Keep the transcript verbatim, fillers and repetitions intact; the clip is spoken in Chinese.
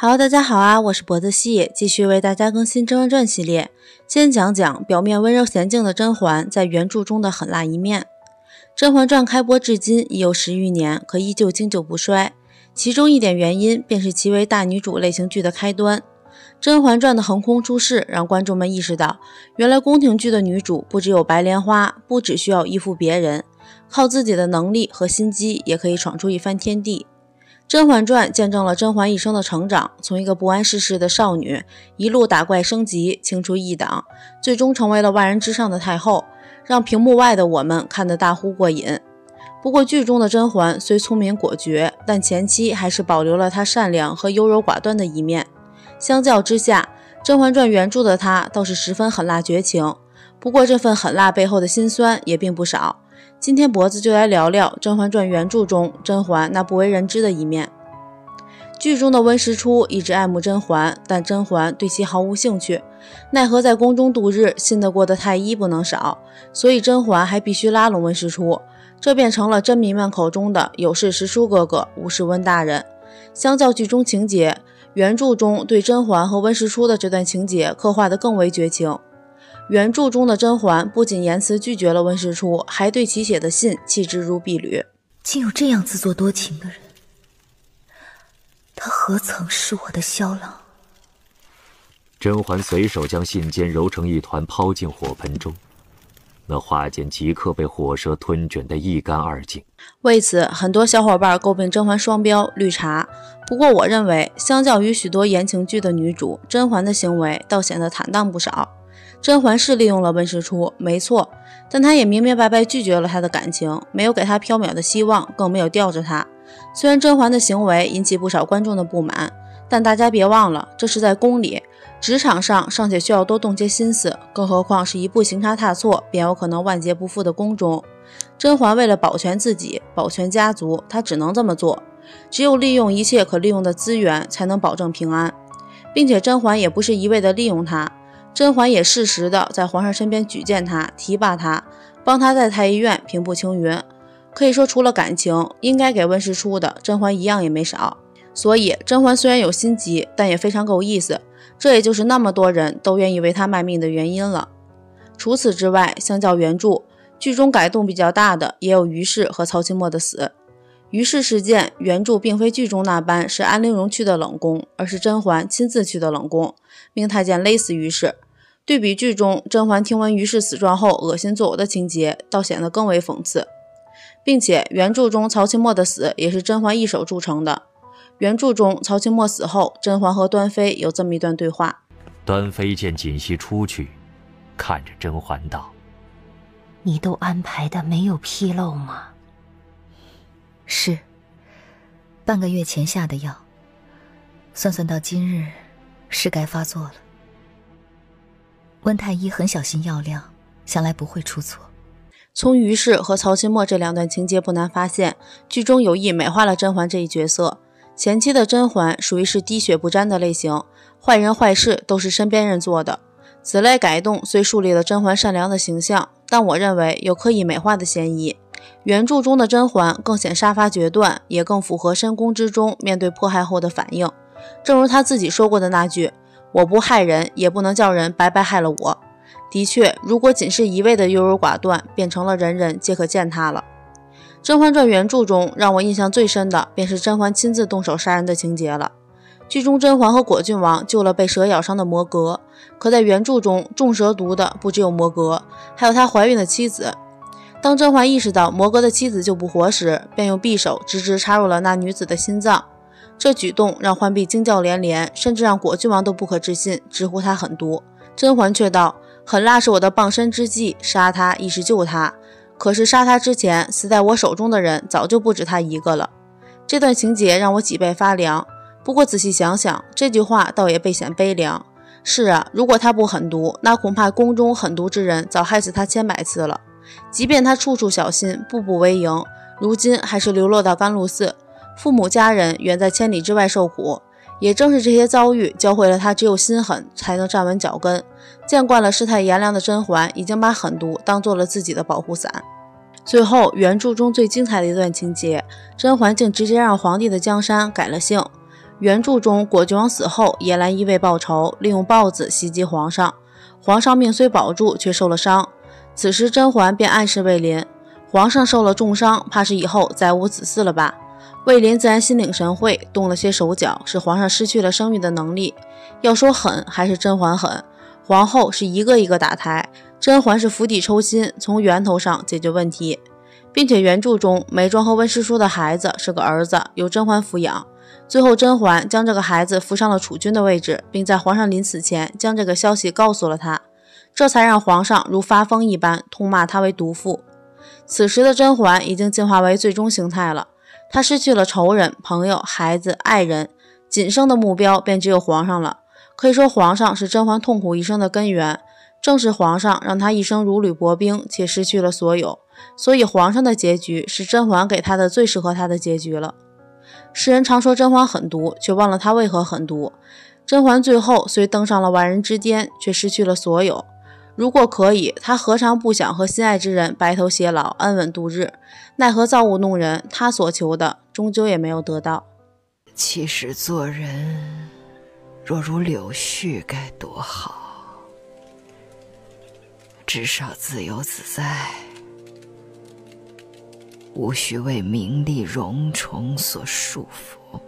Hello， 大家好啊，我是脖子细，继续为大家更新《甄嬛传》系列。先讲讲表面温柔娴静的甄嬛在原著中的狠辣一面。《甄嬛传》开播至今已有十余年，可依旧经久不衰。其中一点原因便是其为大女主类型剧的开端。《甄嬛传》的横空出世，让观众们意识到，原来宫廷剧的女主不只有白莲花，不只需要依附别人，靠自己的能力和心机也可以闯出一番天地。《甄嬛传》见证了甄嬛一生的成长，从一个不谙世事的少女，一路打怪升级，清除异党，最终成为了万人之上的太后，让屏幕外的我们看得大呼过瘾。不过剧中的甄嬛虽聪明果决，但前期还是保留了她善良和优柔寡断的一面。相较之下，《甄嬛传》原著的她倒是十分狠辣绝情，不过这份狠辣背后的辛酸也并不少。今天脖子就来聊聊《甄嬛传》原著中甄嬛那不为人知的一面。剧中的温实初一直爱慕甄嬛，但甄嬛对其毫无兴趣，奈何在宫中度日，信得过的太医不能少，所以甄嬛还必须拉拢温实初，这便成了甄迷们口中的有事实叔哥哥，无事温大人。相较剧中情节，原著中对甄嬛和温实初的这段情节刻画得更为绝情。原著中的甄嬛不仅言辞拒绝了温实初，还对其写的信弃之如敝履。 竟有这样自作多情的人，他何曾是我的萧郎？ 甄嬛随手将信笺揉成一团，抛进火盆中，那画件即刻被火舌吞卷得一干二净。 为此，很多小伙伴诟病甄嬛双标、绿茶。不过我认为，相较于许多言情剧的女主，甄嬛的行为倒显得坦荡不少。甄嬛是利用了温实初，没错，但她也明明白白拒绝了他的感情，没有给他缥缈的希望，更没有吊着他。虽然甄嬛的行为引起不少观众的不满，但大家别忘了，这是在宫里，职场上尚且需要多动些心思，更何况是一步行差踏错便有可能万劫不复的宫中。甄嬛为了保全自己，保全家族，她只能这么做，只有利用一切可利用的资源，才能保证平安。并且甄嬛也不是一味的利用他，甄嬛也适时的在皇上身边举荐他，提拔他，帮他在太医院平步青云。可以说除了感情，应该给温实初的，甄嬛一样也没少。所以甄嬛虽然有心机，但也非常够意思，这也就是那么多人都愿意为她卖命的原因了。除此之外，相较原著，剧中改动比较大的也有于氏和曹钦默的死。于氏事件，原著并非剧中那般是安陵容去的冷宫，而是甄嬛亲自去的冷宫，命太监勒死于氏。对比剧中甄嬛听闻于氏死状后恶心作呕的情节，倒显得更为讽刺。并且原著中曹钦默的死也是甄嬛一手铸成的。原著中曹钦默死后，甄嬛和端妃有这么一段对话。 端妃见锦汐出去，看着甄嬛道： 你都安排的没有纰漏吗？是，半个月前下的药，算算到今日是该发作了。温太医很小心药量，想来不会出错。 从于氏和曹钦默这两段情节不难发现，剧中有意美化了甄嬛这一角色。前期的甄嬛属于是滴血不沾的类型，坏人坏事都是身边人做的。此类改动虽树立了甄嬛善良的形象，但我认为有刻意美化的嫌疑。原著中的甄嬛更显杀伐决断，也更符合深宫之中面对迫害后的反应。正如她自己说过的那句：我不害人，也不能叫人白白害了我。的确，如果仅是一味的优柔寡断，变成了人人皆可践踏了。《甄嬛传》原著中让我印象最深的便是甄嬛亲自动手杀人的情节了。剧中甄嬛和果郡王救了被蛇咬伤的摩格，可在原著中中蛇毒的不只有摩格，还有她怀孕的妻子。当甄嬛意识到摩格的妻子救不活时，便用匕首直直插入了那女子的心脏。这举动让浣碧惊叫连连，甚至让果郡王都不可置信，直呼她狠毒。甄嬛却道：狠辣是我的傍身之计，杀他亦是救他。可是杀他之前，死在我手中的人早就不止他一个了。这段情节让我脊背发凉。不过仔细想想，这句话倒也倍显悲凉。是啊，如果他不狠毒，那恐怕宫中狠毒之人早害死他千百次了。即便他处处小心，步步为营，如今还是流落到甘露寺，父母家人远在千里之外受苦。也正是这些遭遇教会了他，只有心狠才能站稳脚跟。见惯了世态炎凉的甄嬛，已经把狠毒当做了自己的保护伞。最后，原著中最精彩的一段情节，甄嬛竟直接让皇帝的江山改了姓。 原著中，果郡王死后，叶澜依为报仇，利用豹子袭击皇上，皇上命虽保住，却受了伤。此时甄嬛便暗示魏林，皇上受了重伤，怕是以后再无子嗣了吧。魏林自然心领神会，动了些手脚，使皇上失去了生育的能力。要说狠，还是甄嬛狠。皇后是一个一个打胎，甄嬛是釜底抽薪，从源头上解决问题。并且原著中，眉庄和温实初的孩子是个儿子，由甄嬛抚养。最后甄嬛将这个孩子扶上了储君的位置，并在皇上临死前将这个消息告诉了他，这才让皇上如发疯一般痛骂他为毒妇。此时的甄嬛已经进化为最终形态了，她失去了仇人、朋友、孩子、爱人，仅剩的目标便只有皇上了。可以说皇上是甄嬛痛苦一生的根源，正是皇上让她一生如履薄冰，且失去了所有。所以皇上的结局是甄嬛给他的最适合他的结局了。世人常说甄嬛狠毒，却忘了她为何狠毒。甄嬛最后虽登上了万人之巅，却失去了所有。如果可以，她何尝不想和心爱之人白头偕老，安稳度日？奈何造物弄人，她所求的终究也没有得到。 其实做人若如柳絮该多好，至少自由自在，无需为名利荣宠所束缚。